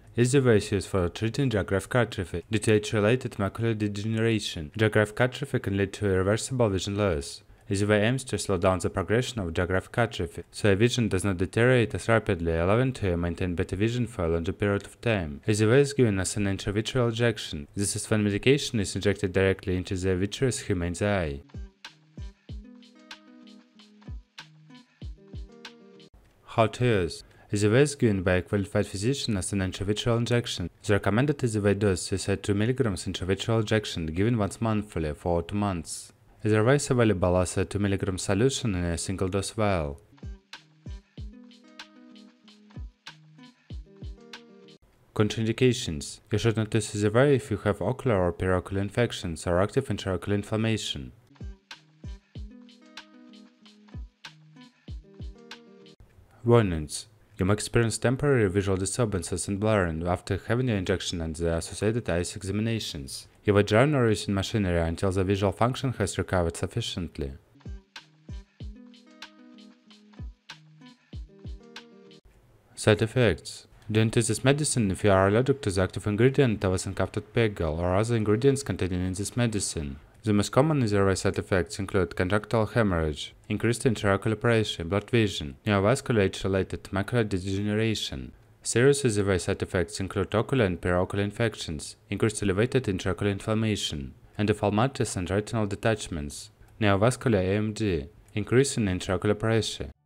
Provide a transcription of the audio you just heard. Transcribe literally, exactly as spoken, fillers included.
Izervay is used for treating geographic atrophy due to age-related macular degeneration. Geographic atrophy can lead to irreversible vision loss. Izervay aims to slow down the progression of geographic atrophy, so your vision does not deteriorate as rapidly, allowing you to maintain better vision for a longer period of time. Izervay is given as an intravitreal injection. This is when medication is injected directly into the vitreous humor in the eye. How to use? Izervay is given by a qualified physician as an intravitreal injection. The recommended Izervay dose is a two milligrams intravitreal injection given once monthly for two months. Izervay is available as a two milligram solution in a single dose vial. Contraindications. You should not use Izervay if you have ocular or periocular infections or active intraocular inflammation. Warnings. You may experience temporary visual disturbances and blurring after having your injection and the associated eyes examinations. Avoid driving or using machinery until the visual function has recovered sufficiently. Side effects. Don't use this medicine if you are allergic to the active ingredient avacincaptad pegol or other ingredients contained in this medicine. The most common Izervay side effects include contractile hemorrhage, increased intraocular pressure, blurred vision, neovascular age-related macular degeneration. Serious Izervay side effects include ocular and periocular infections, increased elevated intraocular inflammation, endophthalmitis and retinal detachments, neovascular A M D, increase in intraocular pressure,